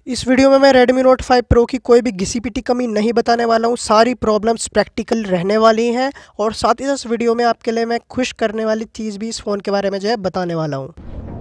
इस वीडियो में मैं Redmi Note 5 Pro की कोई भी घिसी पिटी कमी नहीं बताने वाला हूँ। सारी प्रॉब्लम्स प्रैक्टिकल रहने वाली हैं और साथ ही इस वीडियो में आपके लिए मैं खुश करने वाली चीज़ भी इस फ़ोन के बारे में जो है बताने वाला हूँ।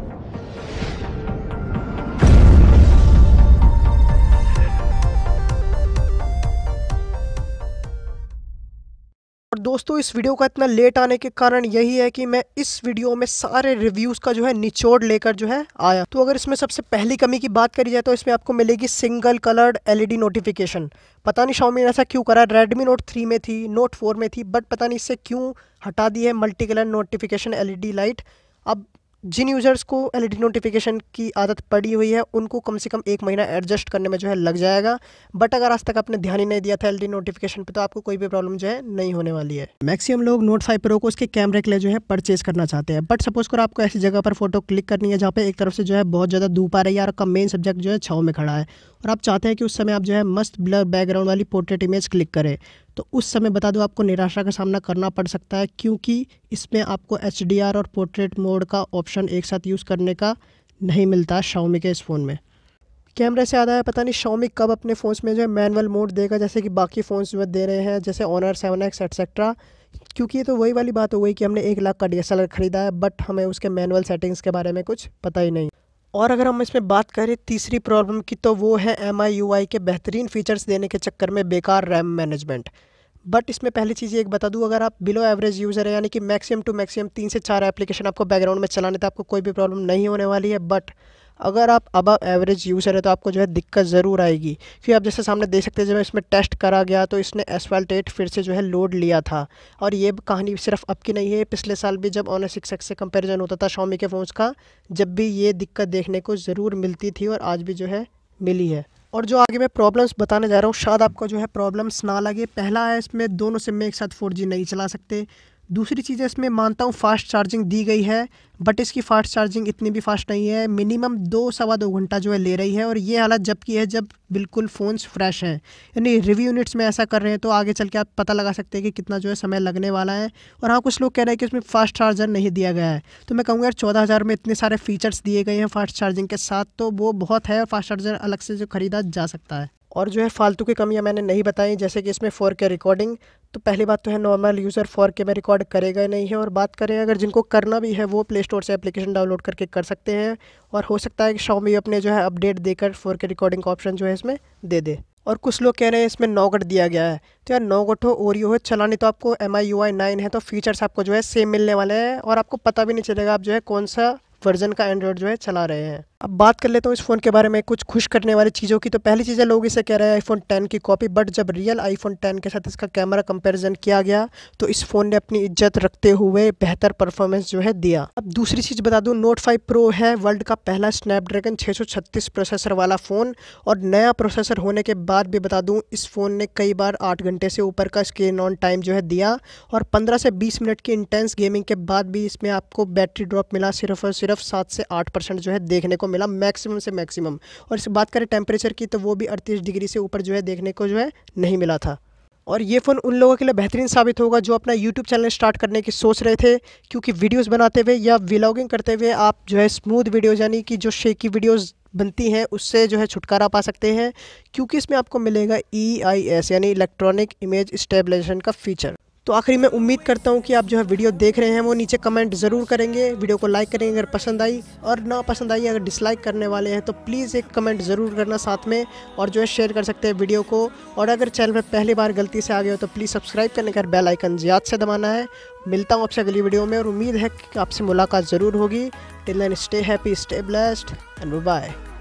और दोस्तों, इस वीडियो का इतना लेट आने के कारण यही है कि मैं इस वीडियो में सारे रिव्यूज़ का जो है निचोड़ लेकर जो है आया। तो अगर इसमें सबसे पहली कमी की बात करी जाए तो इसमें आपको मिलेगी सिंगल कलर्ड एलईडी नोटिफिकेशन। पता नहीं Xiaomi ने ऐसा क्यों करा। Redmi Note 3 में थी, Note 4 में थी, बट पता नहीं इससे क्यों हटा दी है multi colour notification LED light. अब जिन यूज़र्स को एलईडी नोटिफिकेशन की आदत पड़ी हुई है उनको कम से कम 1 महीना एडजस्ट करने में जो है लग जाएगा। बट अगर आज तक आपने ध्यान ही नहीं दिया था एलईडी नोटिफिकेशन पे तो आपको कोई भी प्रॉब्लम जो है नहीं होने वाली है। मैक्सिमम लोग Note 5 Pro को उसके कैमरे के लिए जो है परचेज करना चाहते हैं। बट सपोज करो आपको ऐसी जगह पर फोटो क्लिक करनी है जहाँ पे एक तरफ से जो है बहुत ज़्यादा धूप आ रही है और आपका मेन सब्जेक्ट जो है छाँव में खड़ा है और आप चाहते हैं कि उस समय आप जो है मस्त ब्लर बैकग्राउंड वाली पोर्ट्रेट इमेज क्लिक करें, तो उस समय बता दो आपको निराशा का सामना करना पड़ सकता है, क्योंकि इसमें आपको HDR और पोर्ट्रेट मोड का ऑप्शन एक साथ यूज़ करने का नहीं मिलता Xiaomi के इस फ़ोन में। कैमरे से याद आया, पता नहीं Xiaomi कब अपने फ़ोन्स में जो है मैनुअल मोड देगा जैसे कि बाकी फ़ोन्स जो दे रहे हैं, जैसे Honor 7X एक्सेट्रा। क्योंकि ये तो वही वाली बात हो गई कि हमने 1 लाख का DSLR ख़रीदा है बट हमें उसके मैनुअल सेटिंग्स के बारे में कुछ पता ही नहीं। और अगर हम इसमें बात करें तीसरी प्रॉब्लम की तो वो है MIUI के बेहतरीन फीचर्स देने के चक्कर में बेकार रैम मैनेजमेंट। बट इसमें पहली चीज़ एक बता दूं, अगर आप बिलो एवरेज यूज़र है यानी कि मैक्सिमम टू मैक्सिमम 3 से 4 एप्लीकेशन आपको बैकग्राउंड में चलाने तो आपको कोई भी प्रॉब्लम नहीं होने वाली है। बट अगर आप अबव एवरेज यूज़र है तो आपको जो है दिक्कत ज़रूर आएगी, क्योंकि आप जैसे सामने देख सकते हैं जब इसमें टेस्ट करा गया तो इसने Asphalt 8 फिर से जो है लोड लिया था। और ये कहानी सिर्फ अब की नहीं है, पिछले साल भी जब Honor 6X से कंपैरिजन होता था Xiaomi के फ़ोन्स का, जब भी ये दिक्कत देखने को ज़रूर मिलती थी और आज भी जो है मिली है। और जो आगे मैं प्रॉब्लम्स बताने जा रहा हूँ शायद आपको जो है प्रॉब्लम्स ना लगे। पहला है, इसमें दोनों सिम में एक साथ 4G नहीं चला सकते। दूसरी चीज़ है, इसमें मानता हूँ फास्ट चार्जिंग दी गई है बट इसकी फास्ट चार्जिंग इतनी भी फास्ट नहीं है, मिनिमम 2-2.25 घंटा जो है ले रही है। और ये हालत जब की है जब बिल्कुल फ़ोन्स फ्रेश हैं, यानी रिव्यू यूनिट्स में ऐसा कर रहे हैं तो आगे चल के आप पता लगा सकते हैं कि कितना जो है समय लगने वाला है। और हाँ, कुछ लोग कह रहे हैं कि इसमें फास्ट चार्जर नहीं दिया गया है, तो मैं कहूँगा यार 14,000 में इतने सारे फीचर्स दिए गए हैं फास्ट चार्जिंग के साथ तो वो बहुत है, फास्ट चार्जर अलग से जो ख़रीदा जा सकता है। और जो है फालतू की कमियां मैंने नहीं बताई, जैसे कि इसमें 4K रिकॉर्डिंग। तो पहली बात तो है नॉर्मल यूज़र 4K में रिकॉर्ड करेगा नहीं है। और बात करें अगर जिनको करना भी है वो प्ले स्टोर से एप्लीकेशन डाउनलोड करके कर सकते हैं। और हो सकता है कि Xiaomi अपने जो है अपडेट देकर 4K रिकॉर्डिंग का ऑप्शन जो है इसमें दे दे। और कुछ लोग कह रहे हैं इसमें नौगट दिया गया है, तो यार नौगट हो Oreo हो, चलानी तो आपको MIUI 9 है तो फीचर्स आपको जो है सेम मिलने वाले हैं और आपको पता भी नहीं चलेगा आप जो है कौन सा वर्जन का एंड्रॉयड जो है चला रहे हैं। अब बात कर लेता हूँ इस फ़ोन के बारे में कुछ खुश करने वाली चीज़ों की। तो पहली चीज़ है, लोग इसे कह रहे हैं iPhone 10 की कॉपी, बट जब रियल iPhone 10 के साथ इसका कैमरा कंपैरिजन किया गया तो इस फ़ोन ने अपनी इज्जत रखते हुए बेहतर परफॉर्मेंस जो है दिया। अब दूसरी चीज़ बता दूँ, Note 5 Pro है वर्ल्ड का पहला स्नैपड्रैगन 636 प्रोसेसर वाला फ़ोन। और नया प्रोसेसर होने के बाद भी बता दूँ इस फ़ोन ने कई बार 8 घंटे से ऊपर का स्क्रीन ऑन टाइम जो है दिया और 15 से 20 मिनट की इंटेंस गेमिंग के बाद भी इसमें आपको बैटरी ड्रॉप मिला सिर्फ और सिर्फ 7 से 8% जो है देखने को मिला मैक्सिमम से मैक्सिमम। और इस बात करें टेम्परेचर की तो वो भी 38 डिग्री से ऊपर जो है देखने को जो है नहीं मिला था। और ये फ़ोन उन लोगों के लिए बेहतरीन साबित होगा जो अपना YouTube चैनल स्टार्ट करने की सोच रहे थे, क्योंकि वीडियोस बनाते हुए या व्लॉगिंग करते हुए आप जो है स्मूथ वीडियोज़ यानी कि जो शेकी वीडियोस बनती हैं उससे जो है छुटकारा पा सकते हैं, क्योंकि इसमें आपको मिलेगा EIS यानी इलेक्ट्रॉनिक इमेज स्टेबलाइजेशन का फीचर। तो आखिरी में उम्मीद करता हूँ कि आप जो है वीडियो देख रहे हैं वो नीचे कमेंट ज़रूर करेंगे, वीडियो को लाइक करेंगे अगर पसंद आई, और ना पसंद आई अगर डिसलाइक करने वाले हैं तो प्लीज़ एक कमेंट ज़रूर करना साथ में, और जो है शेयर कर सकते हैं वीडियो को। और अगर चैनल में पहली बार गलती से आ गए हो तो प्लीज़ सब्सक्राइब करने का बेल आइकन याद से दबाना है। मिलता हूँ आपसे अगली वीडियो में और उम्मीद है कि आपसे मुलाकात ज़रूर होगी। Till then stay happy, stay blessed and bye.